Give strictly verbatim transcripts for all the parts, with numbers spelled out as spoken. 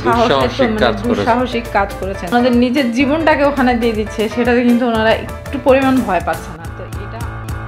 দুঃসাহসিক কাজ করেছেন, আমাদের নিজের জীবনটাকে ওখানে দিয়ে দিচ্ছে, সেটাতে কিন্তু ওনারা একটু পরিমাণ ভয় পাচ্ছে না। তো এটা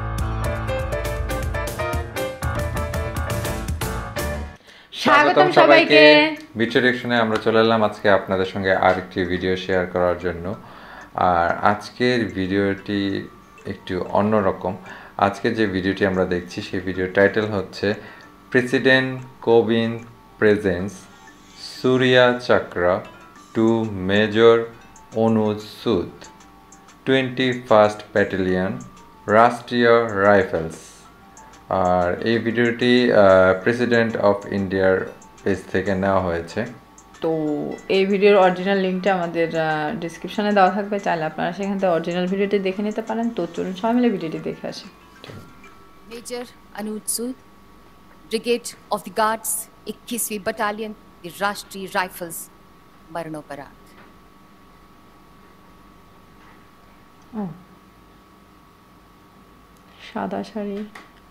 স্বাগতম সবাইকে ভিডিও ডিরেকশনে। আমরা চলে এলাম আজকে আপনাদের সঙ্গে আরেকটি ভিডিও শেয়ার করার জন্য। আর আজকের ভিডিওটি একটু অন্যরকম। আজকে যে ভিডিওটি আমরা দেখছি সেই ভিডিওর টাইটেল হচ্ছে প্রেসিডেন্ট কোবিন্দ প্রেজেন্টস সূর্যা চক্র two major Anuj Sood, twenty first battalion, Rashtriya rifles. আর এই ভিডিওটি প্রেসিডেন্ট অফ ইন্ডিয়ার পেজ থেকে নেওয়া হয়েছে। তো এই ভিডিওর অরিজিনাল লিঙ্কটা আমাদের ডিসক্রিপশনে দেওয়া থাকবে, চাইলে আপনারা সেখান থেকে অরিজিনাল ভিডিওটি দেখে নিতে পারেন। তো চলুন সবাই মিলে ভিডিওটি দেখে আসি। Major Anuj Sood, brigade of the guards, इक्कीसवीं बटालियन, राष्ट्रीय राइफल्स, मरणोपरांत। सादा शाड़ी।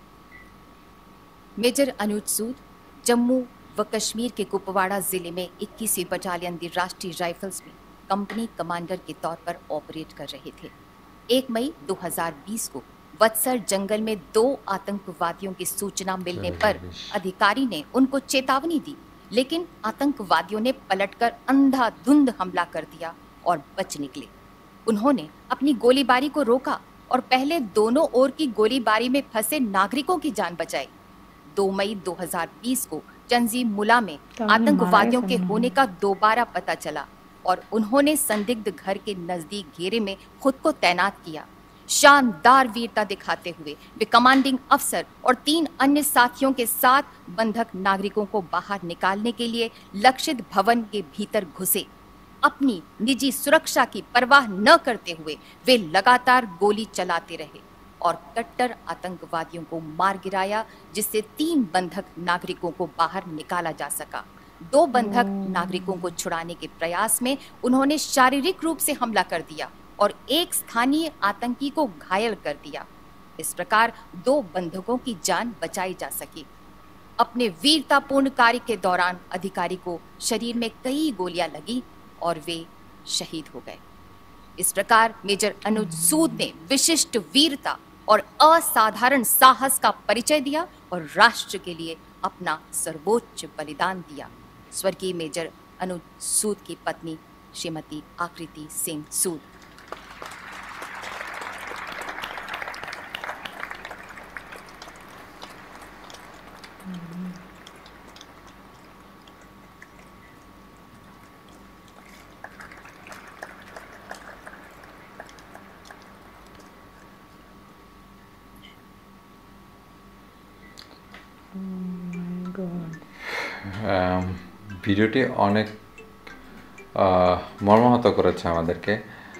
मेजर अनुज सूद जम्मू व कश्मीर के कुपवाड़ा जिले में इक्कीसवीं बटालियन दी राष्ट्रीय राइफल्स में कंपनी कमांडर के तौर पर ऑपरेट कर रहे थे। एक मई दो हज़ार बीस को वत्सर जंगल में दो आतंकवादियों की सूचना मिलने पर अधिकारी ने उनको चेतावनी दी, लेकिन आतंकवादियों ने पलटकर अंधाधुंध हमला कर दिया और बच निकले। उन्होंने अपनी गोलीबारी को रोका और पहले दोनों ओर की गोलीबारी में फंसे नागरिकों की जान बचाई। दो मई दो हज़ार बीस को चंजीम मुला में आतंकवादियों के होने का दोबारा पता चला और उन्होंने संदिग्ध घर के नजदीक घेरे में खुद को तैनात किया। शानदार वीरता दिखाते हुए वे कमांडिंग अफसर और तीन अन्य साथियों के साथ बंधक नागरिकों को बाहर निकालने के लिए लक्षित भवन के भीतर घुसे। अपनी निजी सुरक्षा की परवाह न करते हुए वे लगातार गोली चलाते रहे और कट्टर आतंकवादियों को मार गिराया, जिससे तीन बंधक नागरिकों को बाहर निकाला जा सका। दो बंधक नागरिकों को छुड़ाने के प्रयास में उन्होंने शारीरिक रूप से हमला कर दिया और एक स्थानीय आतंकी को घायल कर दिया। इस प्रकार दो बंधकों की जान बचाई जा सकी। अपने वीरतापूर्ण कार्य के दौरान अधिकारी को शरीर में कई गोलियां लगी और वे शहीद हो गए। इस प्रकार मेजर अनुज सूद ने विशिष्ट वीरता और असाधारण साहस का परिचय दिया और राष्ट्र के लिए अपना सर्वोच्च बलिदान दिया। स्वर्गीय मेजर अनुज सूद की पत्नी श्रीमती आकृति सिंह सूद। ভিডিওটি অনেক মর্মাহত করেছে আমাদেরকে।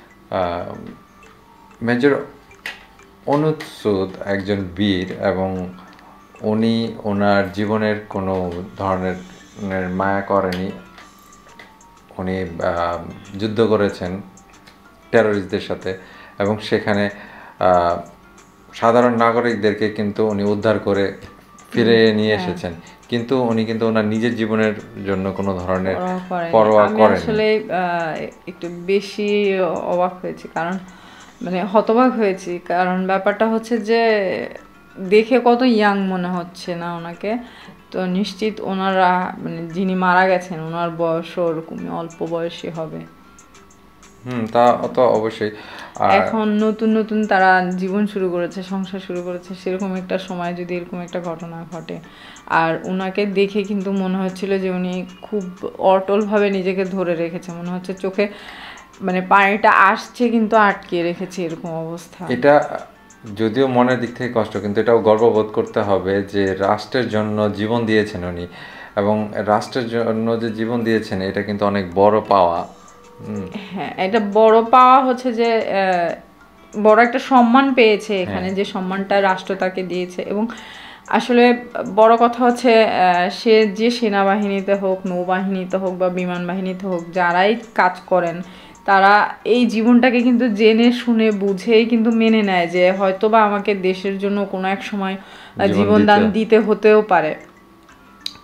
মেজর অনুজ সুদ একজন বীর এবং উনি ওনার জীবনের কোনো ধরনের মায়া করেনি। উনি যুদ্ধ করেছেন টেররিস্টদের সাথে এবং সেখানে সাধারণ নাগরিকদেরকে কিন্তু উনি উদ্ধার করে ফিরে নিয়ে এসেছেন, কিন্তু উনি কিন্তু ওনার নিজের জীবনের জন্য কোনো ধরনের পরোয়া করেন। আসলে একটু বেশি অবাক হয়েছি, কারণ মানে হতবাক হয়েছি, কারণ ব্যাপারটা হচ্ছে যে দেখে কত ইয়াং মনে হচ্ছে না ওনাকে। তো নিশ্চিত ওনারা মানে যিনি মারা গেছেন ওনার বয়সও ওরকমই অল্প বয়সী হবে। হুম, তা তো অবশ্যই। এখন নতুন নতুন তারা জীবন শুরু করেছে, সংসার শুরু করেছে, সেরকম একটা সময় যদি এরকম একটা ঘটনা ঘটে, আর ওনাকে দেখে কিন্তু মনে হচ্ছিল যে উনি খুব অটলভাবে নিজেকে ধরে রেখেছে, মনে হচ্ছে চোখে মানে পানিটা আসছে কিন্তু আটকে রেখেছে, এরকম অবস্থা। এটা যদিও মনের দিক থেকে কষ্ট, কিন্তু এটাও গর্ববোধ করতে হবে যে রাষ্ট্রের জন্য জীবন দিয়েছেন উনি, এবং রাষ্ট্রের জন্য যে জীবন দিয়েছেন এটা কিন্তু অনেক বড় পাওয়া। হ্যাঁ, এটা বড় পাওয়া হচ্ছে যে বড় একটা সম্মান পেয়েছে এখানে, যে সম্মানটা রাষ্ট্র তাকে দিয়েছে। এবং আসলে বড় কথা হচ্ছে সে যে সেনাবাহিনীতে হোক, নৌবাহিনীতে হোক বা বিমান বাহিনীতে হোক, যারাই কাজ করেন তারা এই জীবনটাকে কিন্তু জেনে শুনে বুঝেই কিন্তু মেনে নেয় যে হয়তো বা আমাকে দেশের জন্য কোনো এক সময় জীবনদান দিতে হতেও পারে।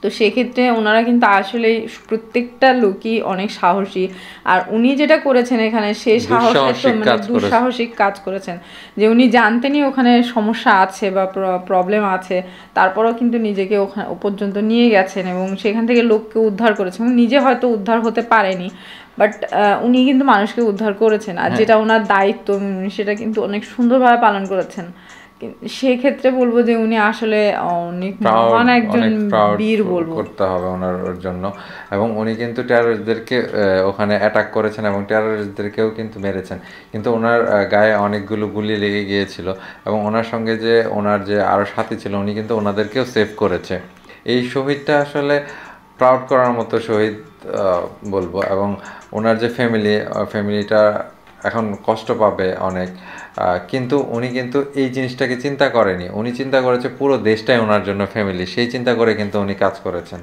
তো সেক্ষেত্রে ওনারা কিন্তু আসলে প্রত্যেকটা লোকই অনেক সাহসী। আর উনি যেটা করেছেন এখানে সেই সাহস মানে দুঃসাহসিক কাজ করেছেন, যে উনি জানতেনই ওখানে সমস্যা আছে বা প্রবলেম আছে, তারপরেও কিন্তু নিজেকে ওখানে পর্যন্ত নিয়ে গেছেন এবং সেখান থেকে লোককে উদ্ধার করেছেন। নিজে হয়তো উদ্ধার হতে পারেনি, বাট উনি কিন্তু মানুষকে উদ্ধার করেছেন, আর যেটা ওনার দায়িত্ব সেটা কিন্তু অনেক সুন্দরভাবে পালন করেছেন। সেই ক্ষেত্রে বলবো যে উনি আসলে অনেক মহান একজন বীর বলবো করতে হবে ওনার জন্য। এবং উনি কিন্তু টেররিস্টদেরকে ওখানে অ্যাটাক করেছেন এবং টেররিস্টদেরকেও কিন্তু মেরেছেন, কিন্তু ওনার গায়ে অনেকগুলো গুলি লেগে গিয়েছিল এবং ওনার সঙ্গে যে ওনার যে আরও সাথী ছিল উনি কিন্তু ওনাদেরকেও সেভ করেছে। এই শহীদটা আসলে প্রাউড করার মতো শহীদ বলবো। এবং ওনার যে ফ্যামিলি ফ্যামিলিটা এখন কষ্ট পাবে অনেক, কিন্তু উনি কিন্তু এই জিনিসটাকে চিন্তা করেনি। উনি চিন্তা করেছে পুরো দেশটাই ওনার জন্য ফ্যামিলি, সেই চিন্তা করে কিন্তু উনি কাজ করেছেন।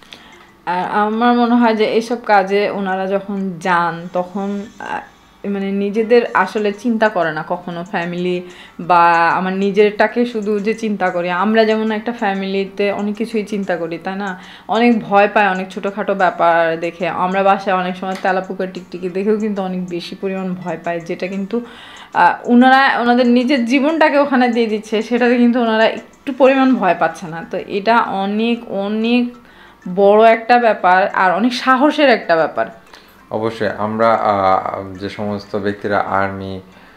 আর আমার মনে হয় যে এইসব কাজে ওনারা যখন যান তখন মানে নিজেদের আসলে চিন্তা করে না কখনো ফ্যামিলি বা আমার নিজেরটাকে শুধু যে চিন্তা করি। আমরা যেমন একটা ফ্যামিলিতে অনেক কিছুই চিন্তা করি, তাই না? অনেক ভয় পাই অনেক ছোটোখাটো ব্যাপার দেখে। আমরা বাসায় অনেক সময় তেলাপোকা টিকটিকি দেখেও কিন্তু অনেক বেশি পরিমাণ ভয় পাই, যেটা কিন্তু ওনারা ওনাদের নিজের জীবনটাকে ওখানে দিয়ে দিচ্ছে, সেটাতে কিন্তু ওনারা একটু পরিমাণ ভয় পাচ্ছে না। তো এটা অনেক অনেক বড় একটা ব্যাপার আর অনেক সাহসের একটা ব্যাপার। অবশ্যই আমরা যে সমস্ত ব্যক্তিরা আর্মি,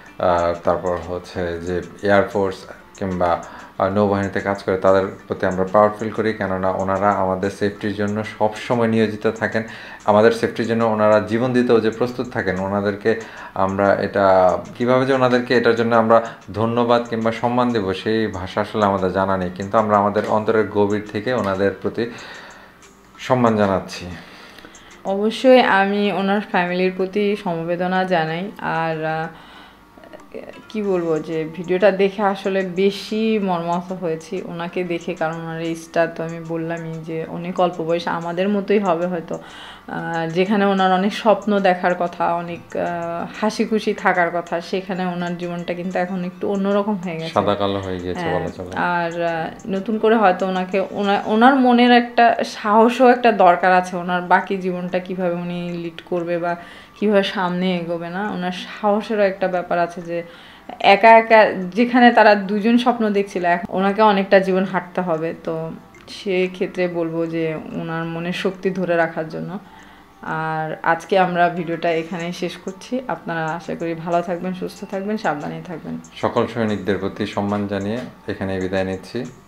তারপর হচ্ছে যে এয়ারফোর্স কিংবা নৌবাহিনীতে কাজ করে তাদের প্রতি আমরা প্রাউড ফিল করি, কেননা ওনারা আমাদের সেফটির জন্য সবসময় নিয়োজিত থাকেন। আমাদের সেফটির জন্য ওনারা জীবন দিতেও যে প্রস্তুত থাকেন। ওনাদেরকে আমরা এটা কীভাবে যে ওনাদেরকে এটার জন্য আমরা ধন্যবাদ কিংবা সম্মান দেব সেই ভাষা আসলে আমাদের জানা নেই, কিন্তু আমরা আমাদের অন্তরের গভীর থেকে ওনাদের প্রতি সম্মান জানাচ্ছি। অবশ্যই আমি ওনার ফ্যামিলির প্রতি সমবেদনা জানাই। আর কি বলবো যে ভিডিওটা দেখে আসলে বেশি মর্মাহত হয়েছি ওনাকে দেখে, কারণ ওনার এইজটা তো আমি বললামই যে অনেক অল্প বয়স, আমাদের মতোই হবে হয়তো, যেখানে ওনার অনেক স্বপ্ন দেখার কথা, অনেক হাসি খুশি থাকার কথা, সেখানে ওনার জীবনটা কিন্তু এখন একটু অন্যরকম হয়ে গেছে, সাদা কালো হয়ে গেছে বলা চলে। আর নতুন করে হয়তো ওনাকে ওনার মনের একটা সাহসও একটা দরকার আছে, ওনার বাকি জীবনটা কিভাবে উনি লিড করবে বা কীভাবে সামনে এগোবে, না ওনার সাহসেরও একটা ব্যাপার আছে যে একা একা যেখানে তারা দুজন স্বপ্ন দেখছিল ওনাকে অনেকটা জীবন হাঁটতে হবে। তো সেই ক্ষেত্রে বলবো যে ওনার মনের শক্তি ধরে রাখার জন্য। আর আজকে আমরা ভিডিওটা এখানেই শেষ করছি। আপনারা আশা করি ভালো থাকবেন, সুস্থ থাকবেন, সাবধানে থাকবেন। সকল সৈনিকদের প্রতি সম্মান জানিয়ে এখানে বিদায় নিচ্ছি।